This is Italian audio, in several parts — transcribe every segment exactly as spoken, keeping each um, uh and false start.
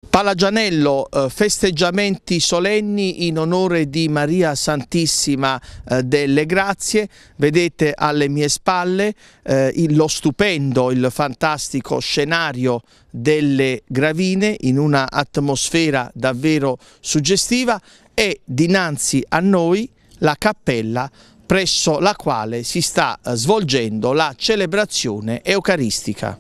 Palagianello, eh, festeggiamenti solenni in onore di Maria Santissima eh, delle Grazie. Vedete alle mie spalle eh, il, lo stupendo, il fantastico scenario delle Gravine in una atmosfera davvero suggestiva e dinanzi a noi la cappella presso la quale si sta eh, svolgendo la celebrazione eucaristica.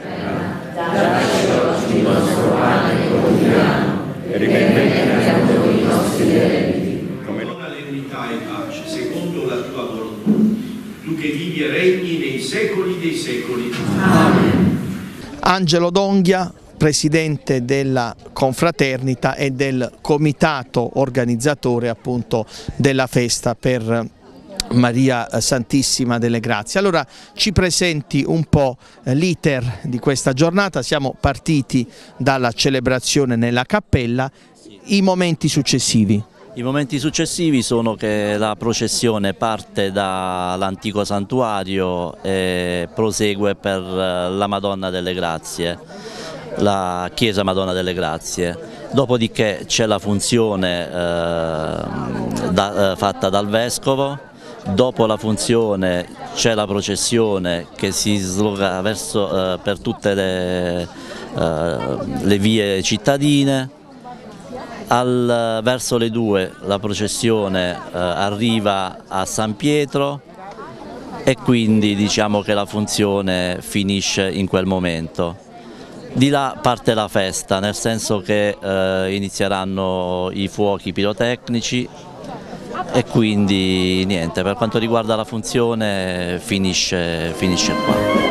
Dacci il nostro pane quotidiano e rimetti a noi i nostri debiti. Come non allegrità e pace, secondo la tua volontà, tu che vivi e regni nei secoli dei secoli. Amen. Angelo D'Onghia, presidente della confraternita e del comitato organizzatore appunto della festa per Maria Santissima delle Grazie. Allora ci presenti un po' l'iter di questa giornata. Siamo partiti dalla celebrazione nella cappella, i momenti successivi. I momenti successivi sono che la processione parte dall'antico santuario e prosegue per la Madonna delle Grazie, la chiesa Madonna delle Grazie. Dopodiché c'è la funzione eh, da, eh, fatta dal Vescovo. Dopo la funzione c'è la processione che si sloga verso, eh, per tutte le, eh, le vie cittadine. Al, verso le due la processione eh, arriva a San Pietro e quindi diciamo che la funzione finisce in quel momento. Di là parte la festa, nel senso che eh, inizieranno i fuochi pirotecnici. E quindi niente, per quanto riguarda la funzione finisce, finisce qua.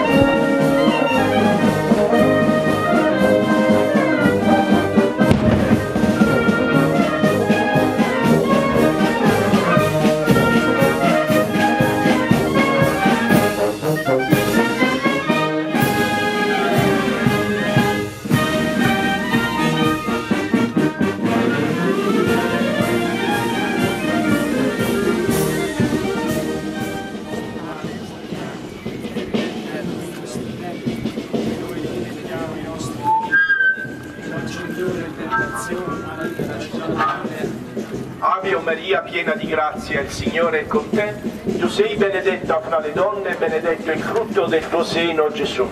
Ave o Maria, piena di grazia, il Signore è con te. Tu sei benedetta fra le donne e benedetto il frutto del tuo seno, Gesù.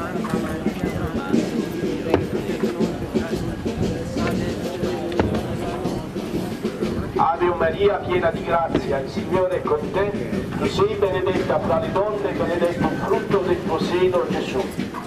Ave o Maria, piena di grazia, il Signore è con te. Tu sei benedetta fra le donne e benedetto il frutto del tuo seno, Gesù.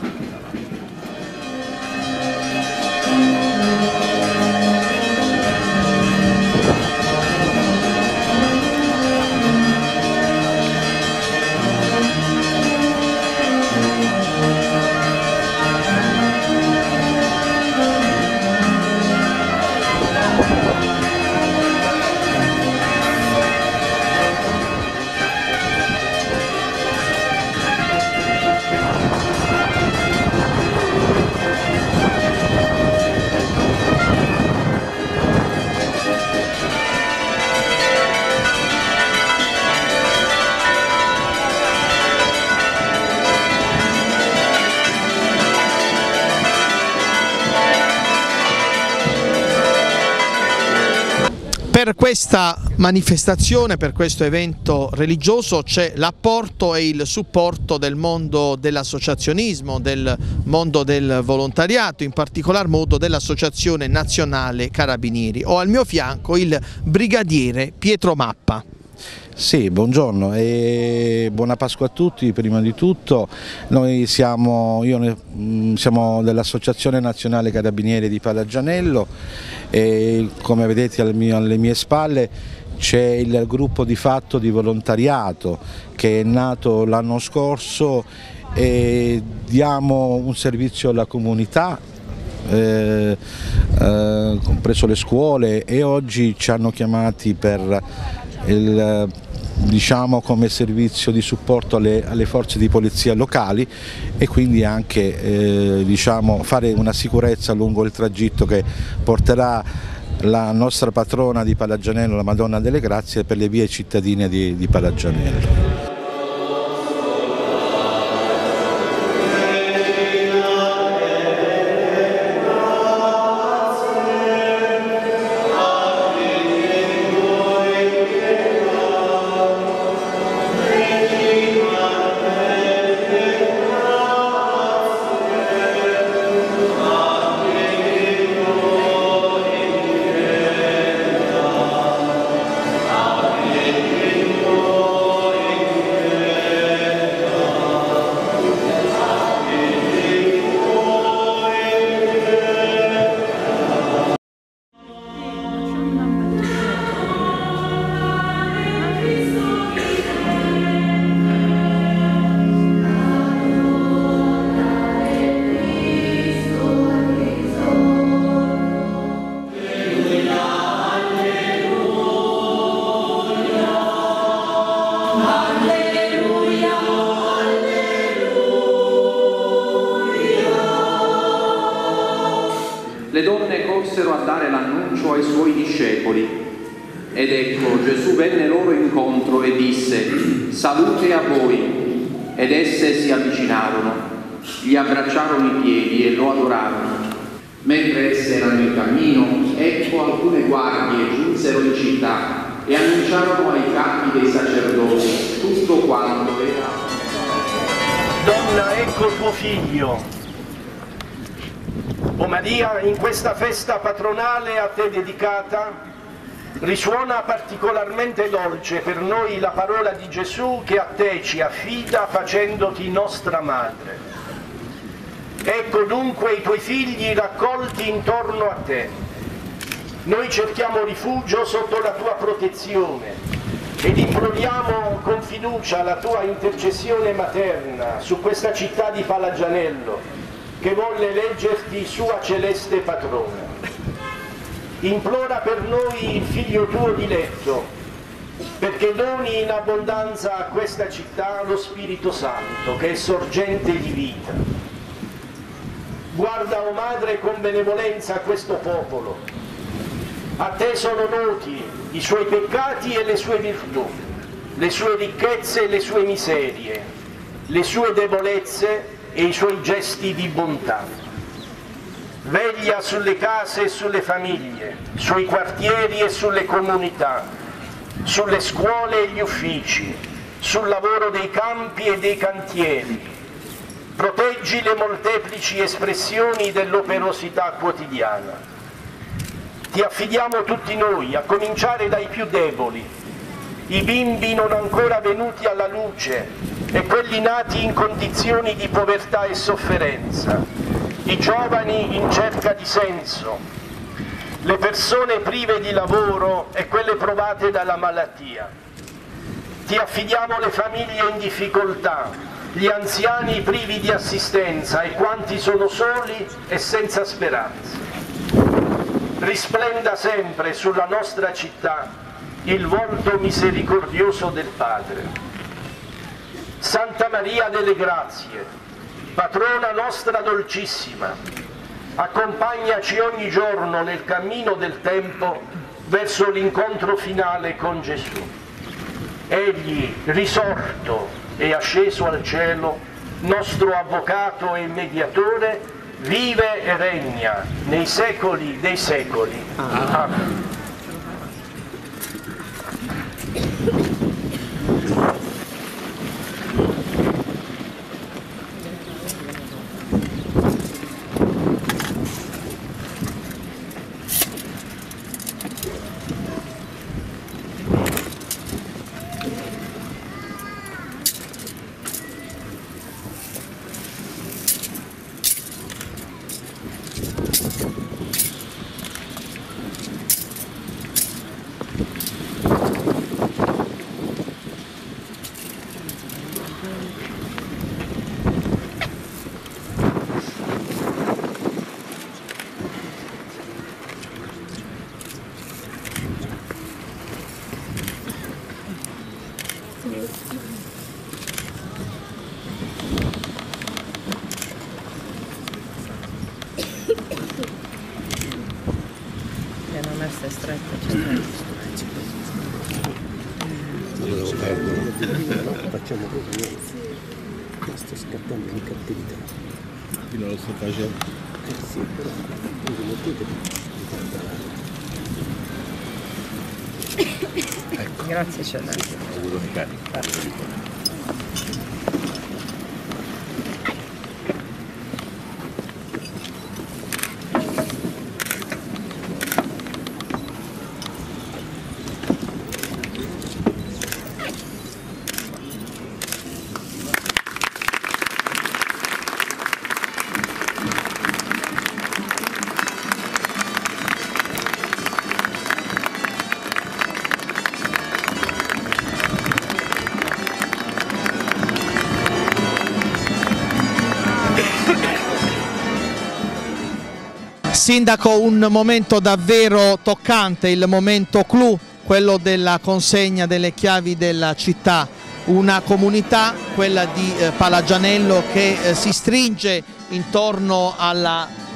Per questa manifestazione, per questo evento religioso c'è l'apporto e il supporto del mondo dell'associazionismo, del mondo del volontariato, in particolar modo dell'Associazione Nazionale Carabinieri. Ho al mio fianco il brigadiere Pietro Mappa. Sì, buongiorno e buona Pasqua a tutti. Prima di tutto noi siamo, io, siamo dell'Associazione Nazionale Carabinieri di Palagianello e come vedete alle mie, alle mie spalle c'è il gruppo di fatto di volontariato che è nato l'anno scorso e diamo un servizio alla comunità, eh, eh, compreso le scuole, e oggi ci hanno chiamati per il, diciamo, come servizio di supporto alle, alle forze di polizia locali e quindi anche eh, diciamo, fare una sicurezza lungo il tragitto che porterà la nostra patrona di Palagianello, la Madonna delle Grazie, per le vie cittadine di, di Palagianello. corsero a dare l'annuncio ai suoi discepoli. Ed ecco, Gesù venne loro incontro e disse: salute a voi. Ed esse si avvicinarono, gli abbracciarono i piedi e lo adorarono. Mentre esse erano in cammino, ecco alcune guardie giunsero in città e annunciarono ai capi dei sacerdoti tutto quanto era. Donna, ecco tuo figlio. O Maria, in questa festa patronale a te dedicata, risuona particolarmente dolce per noi la parola di Gesù che a te ci affida facendoti nostra madre. Ecco dunque i tuoi figli raccolti intorno a te. Noi cerchiamo rifugio sotto la tua protezione ed imploriamo con fiducia la tua intercessione materna su questa città di Palagianello che volle eleggerti sua celeste patrona. Implora per noi il figlio tuo diletto, perché doni in abbondanza a questa città lo Spirito Santo, che è sorgente di vita. Guarda, o Madre, con benevolenza a questo popolo. A te sono noti i suoi peccati e le sue virtù, le sue ricchezze e le sue miserie, le sue debolezze e i suoi gesti di bontà. Veglia sulle case e sulle famiglie, sui quartieri e sulle comunità, sulle scuole e gli uffici, sul lavoro dei campi e dei cantieri. Proteggi le molteplici espressioni dell'operosità quotidiana. Ti affidiamo tutti noi, a cominciare dai più deboli, i bimbi non ancora venuti alla luce e quelli nati in condizioni di povertà e sofferenza, i giovani in cerca di senso, le persone prive di lavoro e quelle provate dalla malattia. Ti affidiamo le famiglie in difficoltà, gli anziani privi di assistenza e quanti sono soli e senza speranza. Risplenda sempre sulla nostra città il volto misericordioso del Padre. Santa Maria delle Grazie, patrona nostra dolcissima, accompagnaci ogni giorno nel cammino del tempo verso l'incontro finale con Gesù. Egli, risorto e asceso al cielo, nostro avvocato e mediatore, vive e regna nei secoli dei secoli. Amen. La messa è stretta, c'è lo devo perdere. Facciamo così. Sto scattando in cattività. Io non lo sto facendo. Eh sì, però non mettete di ecco. Grazie Celeste. Auguro di carico. Sindaco, un momento davvero toccante, il momento clou, quello della consegna delle chiavi della città, una comunità, quella di eh, Palagianello, che eh, si stringe intorno alla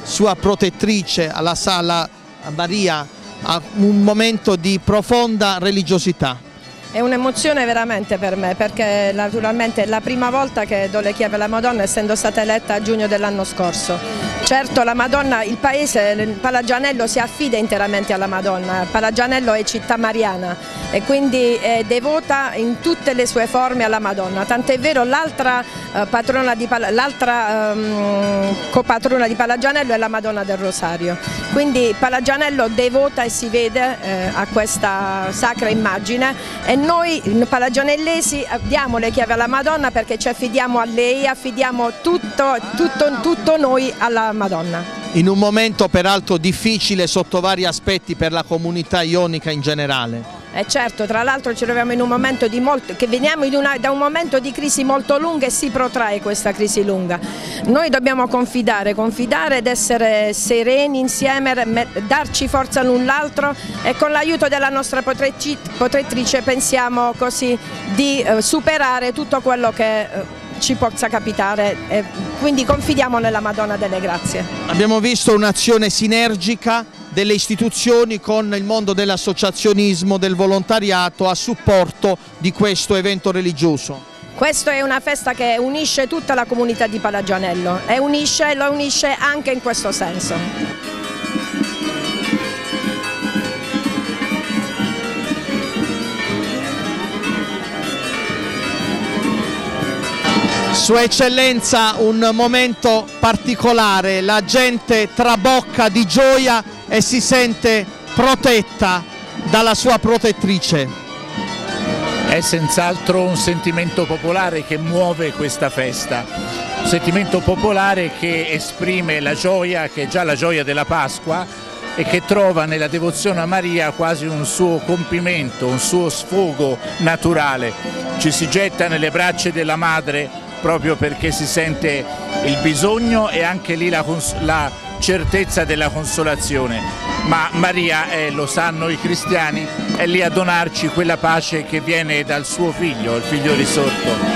sua protettrice, alla Sala Maria, a un momento di profonda religiosità. È un'emozione veramente per me, perché naturalmente è la prima volta che do le chiavi alla Madonna, essendo stata eletta a giugno dell'anno scorso. Certo, la Madonna, il paese, il Palagianello si affida interamente alla Madonna. Palagianello è città mariana e quindi è devota in tutte le sue forme alla Madonna. Tant'è vero, l'altra eh, patrona di l'altra um, copatrona di Palagianello è la Madonna del Rosario. Quindi Palagianello devota e si vede eh, a questa sacra immagine, e noi palagianellesi diamo le chiavi alla Madonna perché ci affidiamo a lei, affidiamo tutto, tutto, tutto noi alla Madonna. In un momento peraltro difficile sotto vari aspetti per la comunità ionica in generale. E certo, tra l'altro ci troviamo in un momento di molto, che veniamo in una, da un momento di crisi molto lunga e si protrae questa crisi lunga. Noi dobbiamo confidare, confidare ed essere sereni insieme, darci forza l'un l'altro, e con l'aiuto della nostra protettrice pensiamo così di eh, superare tutto quello che eh, ci possa capitare, e quindi confidiamo nella Madonna delle Grazie. Abbiamo visto un'azione sinergica delle istituzioni con il mondo dell'associazionismo, del volontariato a supporto di questo evento religioso. Questa è una festa che unisce tutta la comunità di Palagianello e unisce, lo unisce anche in questo senso. Sua Eccellenza, un momento particolare, la gente trabocca di gioia e si sente protetta dalla sua protettrice. È senz'altro un sentimento popolare che muove questa festa, un sentimento popolare che esprime la gioia, che è già la gioia della Pasqua, e che trova nella devozione a Maria quasi un suo compimento, un suo sfogo naturale. Ci si getta nelle braccia della Madre proprio perché si sente il bisogno e anche lì la, la certezza della consolazione. Ma Maria, eh, lo sanno i cristiani, è lì a donarci quella pace che viene dal suo figlio, il figlio risorto.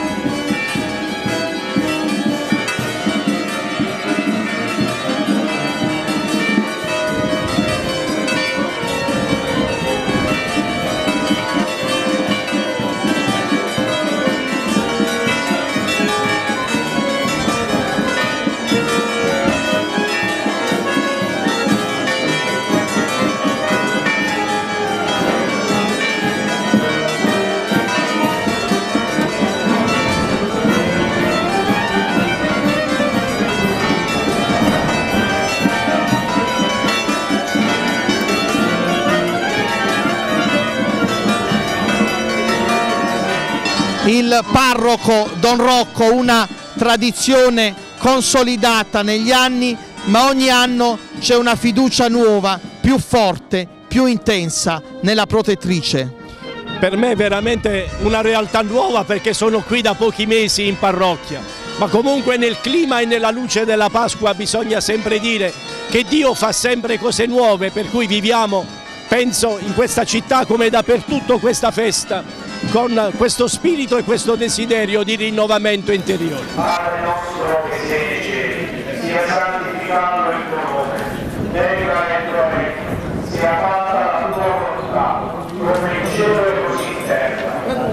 Il parroco Don Rocco, una tradizione consolidata negli anni, ma ogni anno c'è una fiducia nuova, più forte, più intensa nella protettrice. Per me è veramente una realtà nuova perché sono qui da pochi mesi in parrocchia, ma comunque nel clima e nella luce della Pasqua bisogna sempre dire che Dio fa sempre cose nuove, per cui viviamo, penso, in questa città come dappertutto questa festa, con questo spirito e questo desiderio di rinnovamento interiore. Padre nostro che sei nei cieli, sia santificato il tuo nome, venga il tuo regno, sia fatta la tua volontà, come in cielo e così in terra.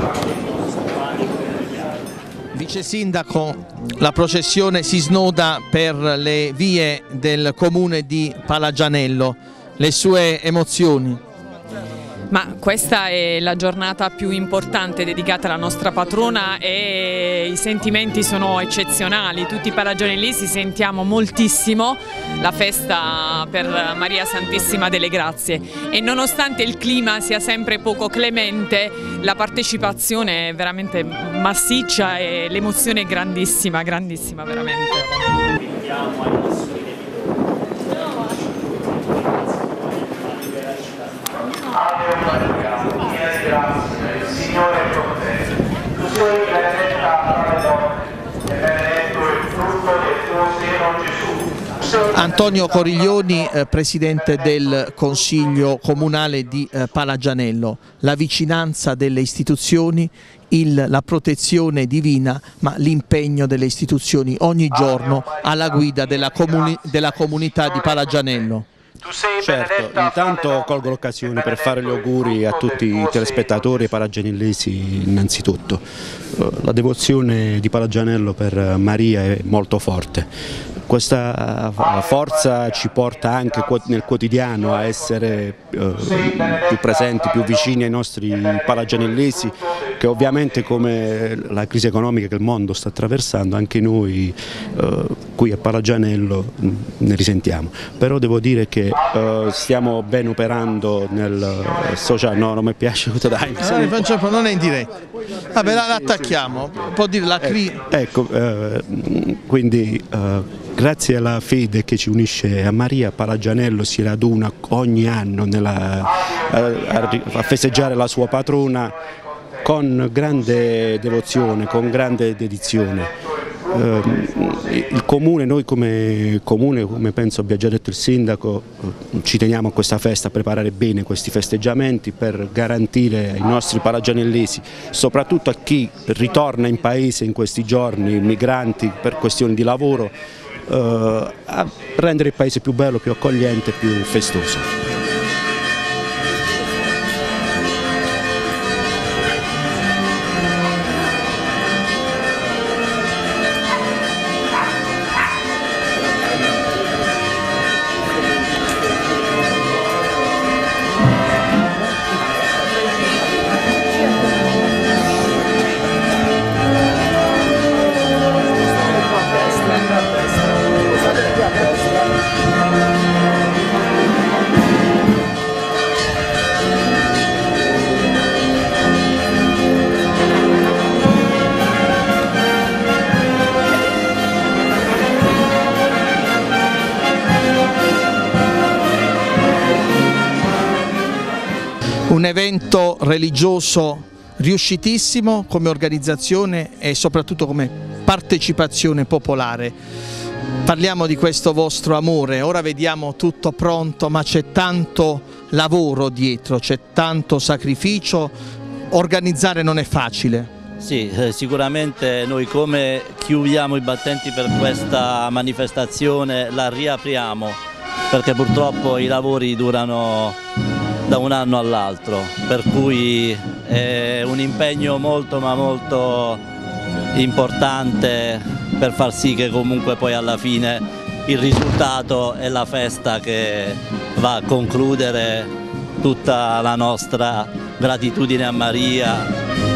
Vice Sindaco, la processione si snoda per le vie del comune di Palagianello, le sue emozioni? Ma questa è la giornata più importante dedicata alla nostra patrona e i sentimenti sono eccezionali. Tutti i palagianellesi sentiamo moltissimo la festa per Maria Santissima delle Grazie, e nonostante il clima sia sempre poco clemente, la partecipazione è veramente massiccia e l'emozione è grandissima, grandissima veramente. Ave Maria, piena di grazia, il Signore è con te. Tu sei benedetta tra le donne, e benedetto il frutto del tuo seno, Gesù. Antonio Antonio Coriglioni, eh, Presidente del Consiglio Comunale di eh, Palagianello, la vicinanza delle istituzioni, il, la protezione divina, ma l'impegno delle istituzioni ogni giorno alla guida della, comuni, della comunità di Palagianello. Certo, intanto colgo l'occasione per fare gli auguri a tutti i telespettatori palagianellesi innanzitutto. La devozione di Palagianello per Maria è molto forte. Questa forza ci porta anche nel quotidiano a essere eh, più presenti, più vicini ai nostri palagianellesi, che ovviamente, come la crisi economica che il mondo sta attraversando, anche noi eh, qui a Palagianello ne risentiamo. Però devo dire che eh, stiamo ben operando nel social, no, non mi piace questo dai. No, non è in diretta. Vabbè, l'attacchiamo, può dire la crisi. Ecco, eh, quindi eh, grazie alla fede che ci unisce a Maria, Palagianello si raduna ogni anno nella, a, a festeggiare la sua patrona con grande devozione, con grande dedizione. Eh, il comune, noi come comune, come penso abbia già detto il sindaco, ci teniamo a questa festa, a preparare bene questi festeggiamenti per garantire ai nostri palagianellesi, soprattutto a chi ritorna in paese in questi giorni, migranti per questioni di lavoro, eh, a rendere il paese più bello, più accogliente, più festoso. Un evento religioso riuscitissimo come organizzazione e soprattutto come partecipazione popolare. Parliamo di questo vostro amore, ora vediamo tutto pronto, ma c'è tanto lavoro dietro, c'è tanto sacrificio, organizzare non è facile. Sì, eh, sicuramente noi come chiudiamo i battenti per questa manifestazione la riapriamo, perché purtroppo i lavori durano da un anno all'altro, per cui è un impegno molto ma molto importante per far sì che comunque poi alla fine il risultato è la festa che va a concludere tutta la nostra gratitudine a Maria